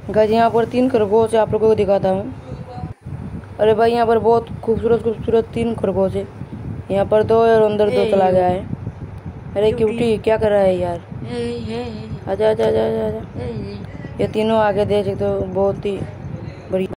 Guys यहाँ पर 3 खरगोश आप लोगों को दिखाता हूँ। अरे भाई यहाँ पर बहुत खूबसूरत खूबसूरत 3 खरगोश है। यहाँ पर 2 और अंदर 2 चला गया है। अरे क्यूटी क्या कर रहा है यार? आजा आजा आजा आजा। ये तीनों आगे देख सकते हो, बहुत ही बढ़िया।